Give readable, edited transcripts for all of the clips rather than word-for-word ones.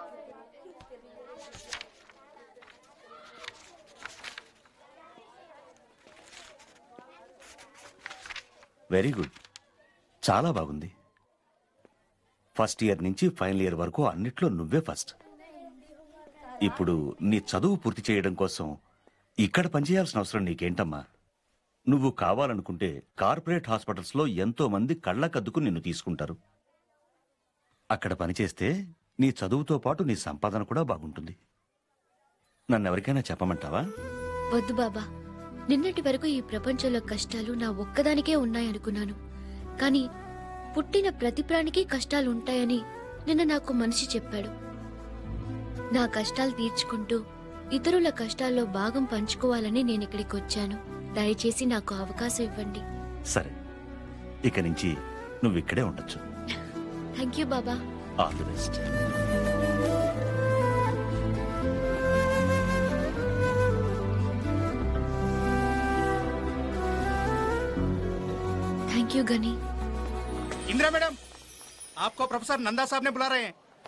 Very good, చాలా బాగుంది. First year నుంచి ఫైనల్ ఇయర్ వరకు అన్నిట్లో నువ్వే ఫస్ట్. ఇప్పుడు నీ చదువు పూర్తి చేయడం కోసం ఇక్కడ పనిచేయాల్సిన అవసరం నీకేంటమ్మా? నువ్వు కావాలనుకుంటే కార్పొరేట్ హాస్పిటల్స్లో ఎంతో మంది కళ్ళకద్దుకు నిన్ను తీసుకుంటారు. అక్కడ పనిచేస్తే నీ చదువుతో పాటు నీ సంపాదన కూడా బాగుంటుంది. నన్నెవరికైనా చెప్పమంటావా? వద్దు బాబా, నిన్నటి వరకు ఈ ప్రపంచంలో కష్టాలు నా ఒక్కదానికే ఉన్నాయనుకున్నాను. కానీ పుట్టిన ప్రతి ప్రాణికి కష్టాలు ఉంటాయని నిన్న నాకు మనిషి చెప్పాడు. నా కష్టాలు తీర్చుకుంటూ ఇతరుల కష్టాల్లో భాగం పంచుకోవాలని నేను ఇక్కడికి వచ్చాను. దయచేసి నాకు అవకాశం ఇవ్వండి. సరే, ఇక నుంచి నువ్వు ఇక్కడే ఉండొచ్చు. థ్యాంక్ యూ బాబా. All the best. Thank you Ghani. Indira madam, आपको प्रोफेसर नंदा साहब ने बुला रहे हैं।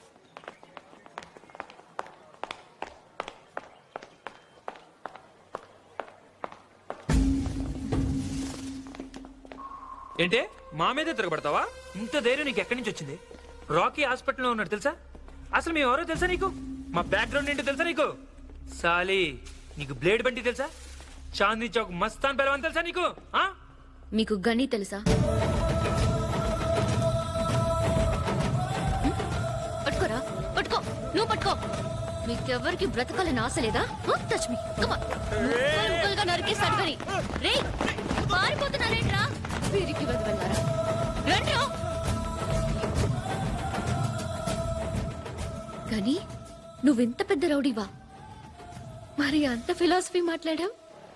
ఏంటే మా మీదే తిరగబడతావా? ఇంత ధైర్యం నీకు ఎక్కడి నుంచి వచ్చింది? రాకీ హాస్పిటల్లో ఉన్నాడు తెలుసా? అసలు మేము ఎవరో తెలుసా నీకు? మా బ్యాక్గ్రౌండ్ ఏంటో తెలుసా నీకు? సాలి, నీకు బ్లేడ్ బండి తెలుసా? చాందీ చౌక్ మస్తాన్ పెరవన్ తెలుసా నీకు? మీకు గని తెలుసా? పట్టుకోరా, పట్టుకో, నువ్వు పట్టుకో. మీకెవరికి బ్రతకాలని ఆశ లేదా? Touch me, come on. ముక్కలుగా నరికేస్తాడు గని. రే, పారిపోతున్నారేంట్రా? వీరికి వదిలేరా? రండ్రా. గని, నువ్వింత పెద్ద రౌడీవా? మరి అంత ఫిలాసఫీ మాట్లాడావు?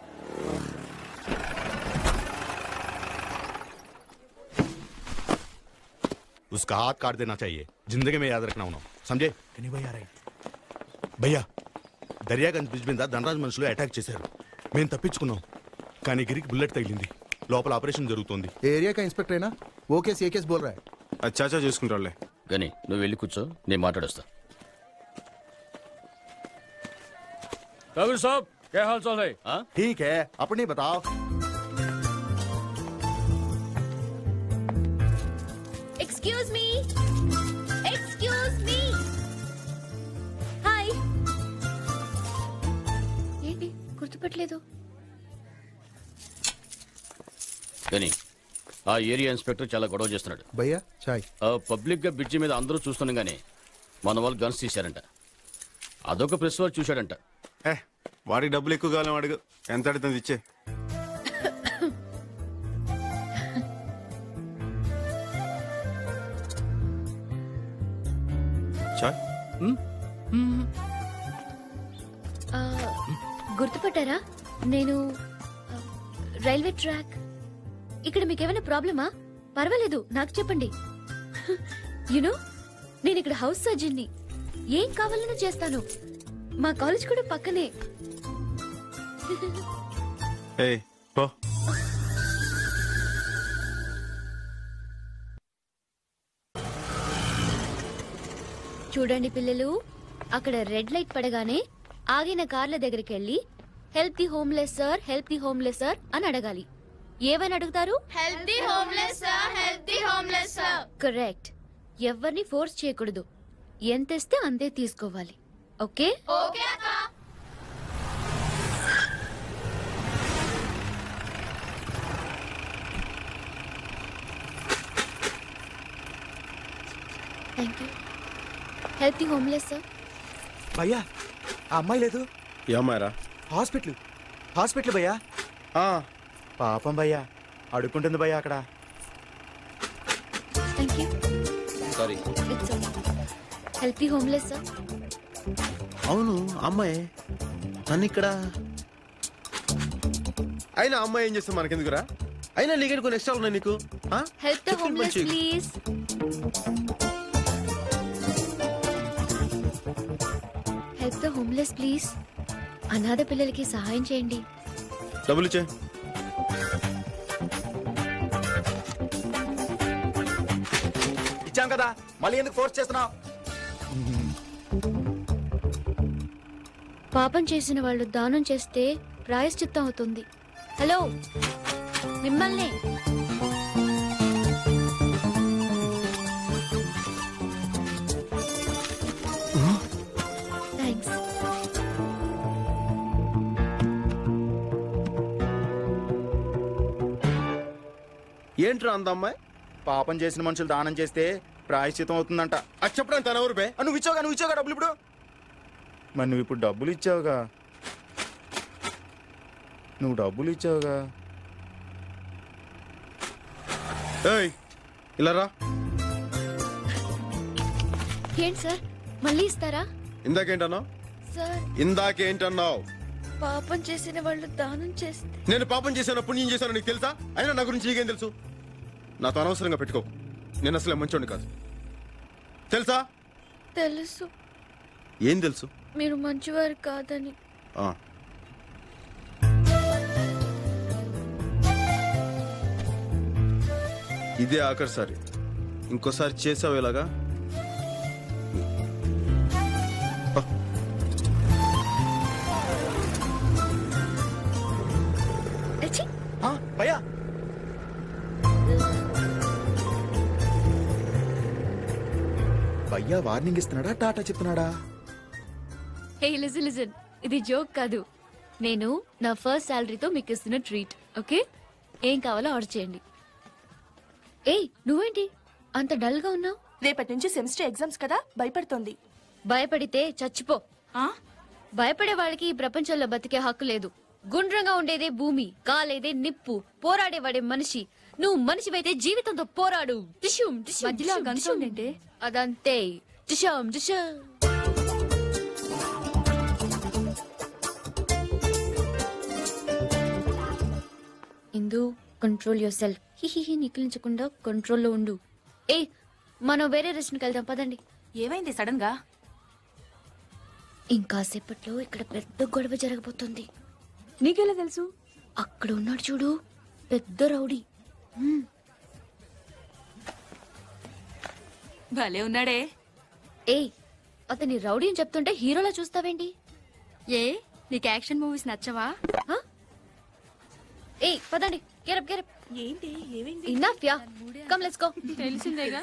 उसका हाथ काट देना चाहिए, जिंदगी में याद रखना उन्होंने, समझे? భయ్యా, దర్యాగంజ్ బ్రిడ్జ్ మీద ధనరాజ్ మనుషులు అటాక్ చేశారు. మేము తప్పించుకున్నాం, కానీ గిరికి బుల్లెట్ తగిలింది. లోపల ఆపరేషన్ జరుగుతోంది. ఏరియా కా ఇన్స్పెక్టర్ అయినా ఓ కేసు ఏ కేసు బోల్ రా? అచ్చాచా చూసుకుంటారులే. గని, నువ్వు వెళ్ళి కూర్చో, నేను మాట్లాడొస్తా. साहब, क्या हाल चाल है? ठीक है, अपनी बताओ. Excuse me. Excuse me. Hi. ఏంటి గుర్తుపట్టలేదు? గని, ఆ ఏరియా ఇన్స్పెక్టర్ చాలా గొడవ చేస్తున్నాడు. భయ్యా చాయ్. పబ్లిక్ గా బ్రిడ్జి మీద అందరూ చూస్తుండగానే మన వాళ్ళు గన్స్ తీశారంట. అదొక ప్రెస్ వారు చూశాడంట. వాడికి డబ్బులు ఎక్కువ కాలం అడుగు, ఎంత అడుగుతుంది ఇచ్చే. గుర్తుపట్టారా? నేను రైల్వే ట్రాక్. ఇక్కడ మీకేమైనా ప్రాబ్లమా? పర్వాలేదు, నాకు చెప్పండి. యునో, నేను ఇక్కడ హౌస్ సర్జన్ని. ఏం కావాలన్నా చేస్తాను. మా కాలేజ్ కూడా పక్కనే. చూడండి పిల్లలు, అక్కడ రెడ్ లైట్ పడగానే ఆగిన కార్ల దగ్గరికి వెళ్ళి help the homeless sir, help the homeless sir అని అడగాలి. ఏమని అడుగుతారు? Help the homeless sir, help the homeless sir. Correct. ఎవరిని ఫోర్స్ చేయకూడదు. ఎంత ఇస్తే అంతే తీసుకోవాలి. ఓకే? ఓకే అక్క. Thank you. Help the homeless sir. భయ్యా, ఆ అమ్మాయి లేదు. ఏ అమ్మాయిరా? హాస్పిటల్, హాస్పిటల్ భయ్యా. పాపం భయ్యా, అడుక్కుంటుంది భయ్యా అక్కడ. Thank you. Sorry. It's okay. Help the homeless sir. అవును, అమ్మాయి తను ఇక్కడ. అయినా అమ్మాయి ఏం చేస్తాం మనకెందుకురా? అయినా నీకు కొన్ని ఎక్స్ట్రా ఉన్నాయి నీకు. Help the homeless please. Help the homeless please. అనాథ పిల్లలకి సహాయం చేయండి. డబ్బులు ఇచ్చే. ఇచ్చాం కదా, మళ్ళీ ఎందుకు ఫోర్స్ చేస్తున్నావు? పాపం చేసిన వాళ్ళు దానం చేస్తే ప్రాయశ్చిత్తం అవుతుంది. హలో, మిమ్మల్ని. థ్యాంక్స్. ఏంట్రా అందమ్మాయి? పాపం చేసిన మనుషులు దానం చేస్తే ప్రాయశ్చితం అవుతుందంట. అది చెప్పడం తన ఎవరు బే? నువ్వు ఇచ్చావుగా డబ్బులు ఇప్పుడు. మరి నువ్వు ఇప్పుడు డబ్బులు ఇచ్చావుగా. ఏయ్ ఇలా రా. ఏంటి సార్, మళ్ళీ ఇస్తారా? ఇందాకేంటన్నావు? సార్, ఇందాకేంటన్నావు? పాపం చేసిన వాళ్ళు దానం చేస్తే. నేను పాపం చేశాను, పుణ్యం చేశాను నీకు తెలుసా? అయినా నా గురించి నీకేం తెలుసు? నాతో అనవసరంగా పెట్టుకో. నేను అసలే మంచోడిని కాదు, తెలుసా? తెలుసు. ఏం తెలుసు? మీరు మంచివారు కాదని. ఆ. ఇదే ఆఖరిసారి. ఇంకోసారి చేసావు ఇలాగా. భయ్యా, భయ్యా వార్నింగ్ ఇస్తున్నాడా, టాటా చెప్తున్నాడా? హే లిజన్, ఇది జోక్ కాదు. నేను నా ఫస్ట్ శాలరీతో మీకు ఇస్తున్న ట్రీట్. ఓకే, ఏం కావాలో ఆర్డర్ చేయండి. ఏయ్, నువ్వేంటి అంత డల్ గా ఉన్నావు? రేపటి నుంచి సెమిస్టర్ ఎగ్జామ్స్ కదా, భయపడుతోంది. భయపడితే చచ్చిపో. భయపడే వాళ్ళకి ఈ ప్రపంచంలో బతికే హక్కు లేదు. గుండ్రంగా ఉండేదే భూమి, కాలేదే నిప్పు, పోరాడేవాడే మనిషి. నువ్వు మనిషివైతే జీవితంతో పోరాడు. టిష్యూమ్ మధ్యలో గన్ సౌండ్ ఏంటి? అదంతే. టిష్యూమ్ టిష్యూమ్. Indu, control your self. హిహిహి నికిలించకుండా కంట్రోల్లో ఉండు. ఏ, మనం వేరే రెస్టారెంట్కి వెళ్దాం పదండి. ఏమైంది సడన్ గా? ఇంకాసేపట్లో ఇక్కడ పెద్ద గొడవ జరగబోతుంది. నీకెలా తెలుసు? అక్కడ ఉన్నాడు చూడు, పెద్ద రౌడీ. భలే ఉన్నాడే. ఏయ్, అతని రౌడీ అని చెప్తుంటే హీరోలా చూస్తావేంటి? ఏ, నీకు యాక్షన్ మూవీస్ నచ్చవా? ఏయ్, పదండి. Get up get up. ఏంటి ఏమైంది? Enough yeah, come let's go. తెలిసిందేగా.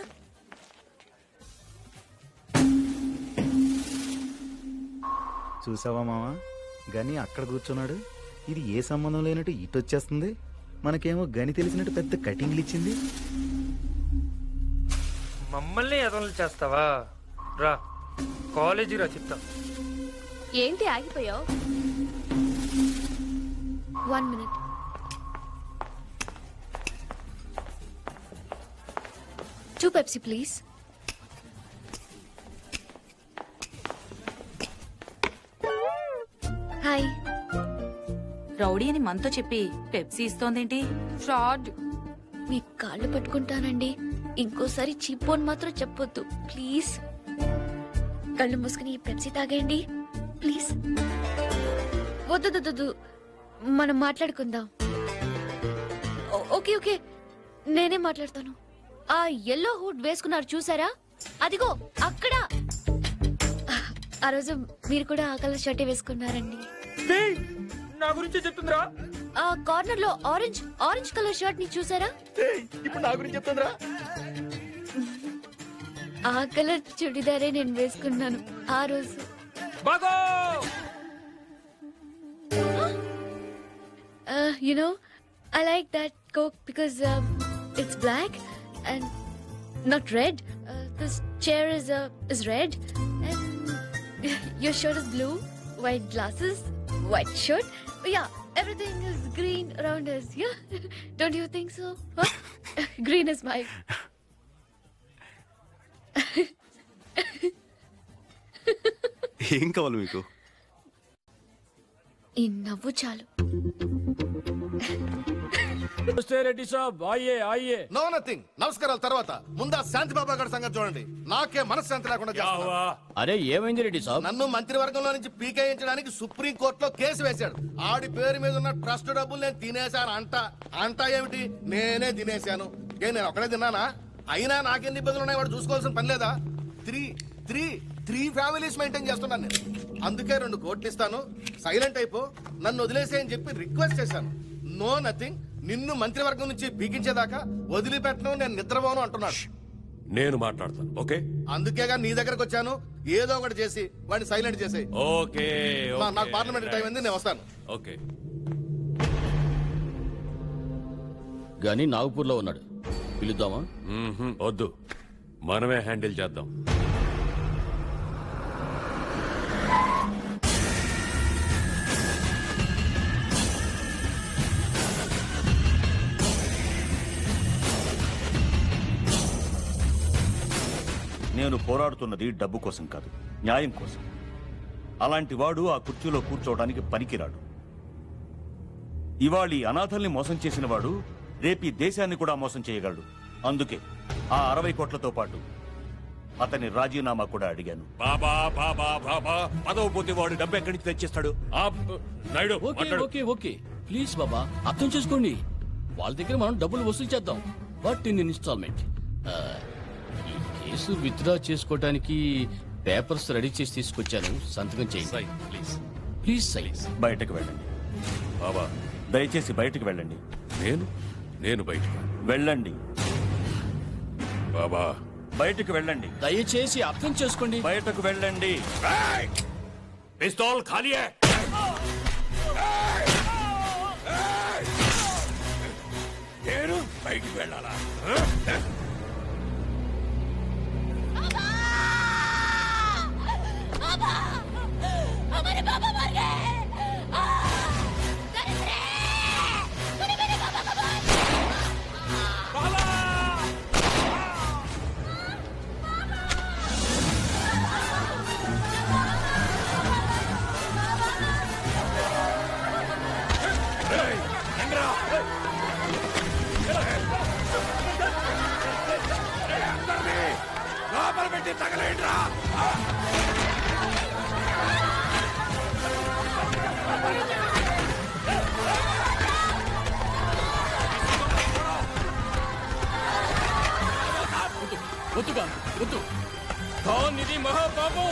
చూసావా మావా, గని అక్కడ కూర్చున్నాడు. ఇది ఏ సంబంధం లేనట్టు ఇటు వచ్చేస్తుంది. మనకేమో గని తెలిసినట్టు పెద్ద కటింగ్లు ఇచ్చింది. మమ్మల్ని ఎదవలు చేస్తావా? రా కాలేజీ రా, చెప్తా. ఏంటి ఆగిపోయావు? 1 minute. Two Pepsi, please. Hi. Rowdy అని మనతో చెప్పి పెప్సీ ఇస్తోందేంటి? ఫ్రాడ్. మీ కాళ్ళు పట్టుకుంటానండి, ఇంకోసారి చీప్ అని మాత్రం చెప్పొద్దు ప్లీజ్. కళ్ళు మూసుకుని ఈ పెప్సీ తాగండి ప్లీజ్. వద్దు, మనం మాట్లాడుకుందాం. ఓకే ఓకే, నేనే మాట్లాడతాను. ఆ ఎల్లో హుడ్ వేసుకున్నారు చూసారా? అదిగో అక్కడ. ఆ రోజు మీరు కూడా ఆ కలర్ షర్టే వేసుకున్నారండి. నా గురించి చెప్తుందిరా. ఆ కార్నర్ లో ఆరెంజ్ కలర్ షర్ట్ ని చూసారా? ఇప్పుడు నా గురించి చెప్తుందిరా. ఆ కలర్ చుడిదారే నేను వేసుకున్నాను ఆ రోజు. You know, I like that Coke because it's black and not red. This chair is red and your shirt is blue, white glasses, white shirt. Yeah, everything is green around us. Yeah, don't you think so? Huh? Green is my. ఏం కావాలి మీకు? ఈ నవ్వు చాలు. రెడ్డి సాబ్ ఆయే ఆయే. No nothing. నమస్కారాల తర్వాత ముందా శాంతి బాబా గారి సంగతి చూడండి. నాకే మనశ్శాంతి లేకుండా చేస్తున్నారు. అరే ఏమైంది రెడ్డి సాబ్? నన్ను మంత్రివర్గంలో నుంచి పీకేయించడానికి సుప్రీం కోర్టులో కేసు వేశాడు. ఆడి పేరు మీద ఉన్న ట్రస్ట్ డబ్బులు నేను తినేశాను అంట ఏమిటి? నేనే తినేశాను. నేను ఒకడే తిన్నానా? అయినా నాకెన్ని ఇబ్బందులు ఉన్నాయి వాడు చూసుకోవాల్సిన పని లేదా? త్రీ ఫ్యామిలీస్ మెయింటైన్ చేస్తున్నాను నేను. అందుకే 2 కోట్లు ఇస్తాను, సైలెంట్ అయిపో, నన్ను వదిలేసేయని చెప్పి రిక్వెస్ట్ చేశాను. No nothing. నిన్ను మంత్రివర్గం నుంచి పీకించేదాకా వదిలిపెట్టను, నేను నిద్రపోను అంటున్నాడు. నేను మాట్లాడతాను. ఓకే, అందుకేగా నీ దగ్గరకు వచ్చాను. ఏదో ఒకటి చేసి వాడిని సైలెంట్ చేసి. ఓకే, నాకు పార్లమెంట్ టైం ఉంది, నేను వస్తాను. ఓకే. గాని నాగపూర్లో ఉన్నాడు, పిలుద్దామా? వద్దు, మనమే హ్యాండిల్ చేద్దాం. నేను పోరాడుతున్నది డబ్బు కోసం కాదు, న్యాయం కోసం. అలాంటి వాడు ఆ కుర్చీలో కూర్చోవడానికి పనికిరాడు. ఇవాళ అనాథల్ని మోసం చేసిన వాడు రేపీ దేశాన్ని కూడా మోసం చేయగలడు. అందుకే ఆ 60 కోట్లతో పాటు అతని రాజీనామా కూడా అడిగాను. బాబా బాబా బాబా, పదవి పోతే వాడు డబ్బు ఎక్కడి నుంచి తెచ్చిస్తాడు? నాయుడు, ఓకే ఓకే ప్లీజ్ బాబా, అర్థం చేసుకోండి. వాళ్ళ దగ్గర మనం డబ్బులు వసూలు చేద్దాం, బట్ ఇన్ ఇన్స్టాల్మెంట్. ఈ కేసు విత్డ్రా చేసుకోవడానికి పేపర్స్ రెడీ చేసి తీసుకొచ్చాను, సంతకం చేయండి ప్లీజ్. Please size. బయటకు వెళ్ళండి బాబా, దయచేసి బయటకు వెళ్ళండి. నేను బయటకు వెళ్ళండి బాబా, బయటకు వెళ్ళండి. దయచేసి అర్థం చేసుకోండి, బయటకు వెళ్ళండి. పిస్తోల్ ఖాళీ హై. నేను బయటికి వెళ్ళాలా? हमारे पापा मर गए। दरिद्रे, तूने मेरे पापा को मार दिया। లోపల పెట్టి తగలేండ్రా. వద్దు ఖాన్, ఇది మహాపాపం.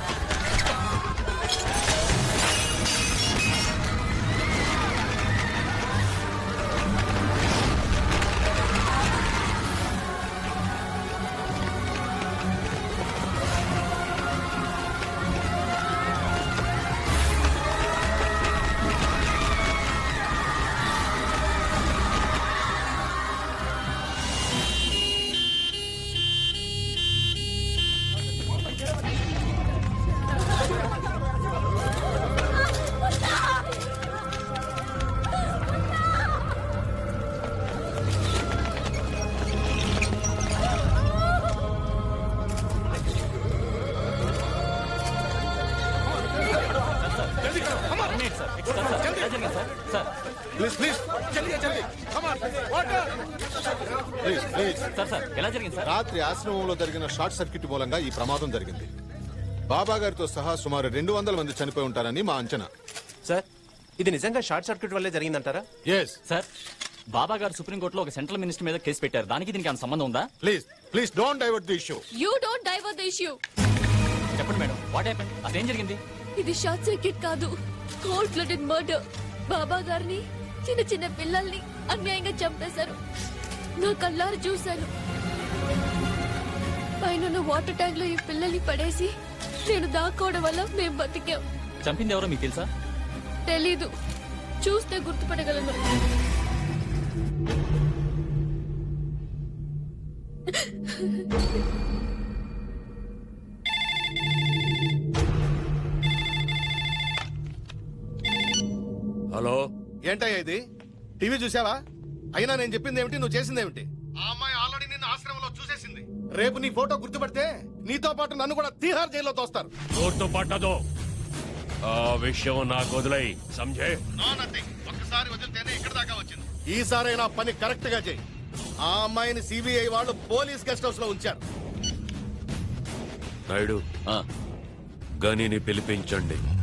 రాత్రి ఆశ్రమంలో జరిగిన షార్ట్ సర్క్యూట్ మూలంగా ఈ ప్రమాదం జరిగింది. బాబా గారితో సహా సుమారు 200 మంది చనిపోయి ఉంటారని మా అంచనా. సార్, ఇది నిజంగా షార్ట్ సర్క్యూట్ వల్లే జరిగిందంటారా? సార్, బాబా గారు సుప్రీంకోర్టులో ఒక సెంట్రల్ మినిస్టర్ మీద కేసు పెట్టారు. దానికి దీనికి ఏమైనా సంబంధం ఉందా? Please don't divert the issue. You don't divert the issue. చెప్పండి మేడం, వాట్ హ్యాపెండ్? అసలు ఏం జరిగింది? ఇది షార్ట్ సర్క్యూట్ కాదు, కోల్డ్ బ్లడెడ్ మర్డర్. బాబా గారిని, చిన్న చిన్న పిల్లల్ని అన్యాయంగా చంపేశారు. నా కళ్ళారు చూశాను. పైన వాటర్ ట్యాంక్ లో ఈ పిల్లల్ని పడేసి నేను దాక్కోవడం వల్ల మేము బతికాం. చంపింది ఎవరో మీకు తెలుసా? తెలీదు, చూస్తే గుర్తుపడగలను. హలో, ఏంటయ్యా ఇది? టీవీ చూసావా? అయినా నేను చెప్పింది ఏమిటి, నువ్వు చేసింది ఏమిటి? ఆ అమ్మాయి ఆల్రెడీ నిన్ను ఆశ్రమంలో చూసేసింది. రేపు నీ ఫోటో గుర్తుపడితే నీతో పాటు నన్ను కూడా తీహార్ జైల్లో తోస్తారు. గుర్తుపట్టదు. ఆ విషయం నాకు వదిలేయి, సంజయ్. ఒక్కసారి వదిలితేనే ఇక్కడ దాకా వచ్చింది. ఈసారైనా పని కరెక్ట్ గా చేయి. ఆ అమ్మాయిని సిబిఐ వాళ్ళు పోలీస్ గెస్ట్ హౌస్ లో ఉంచారు. నాయుడు, గనిని పిలిపించండి.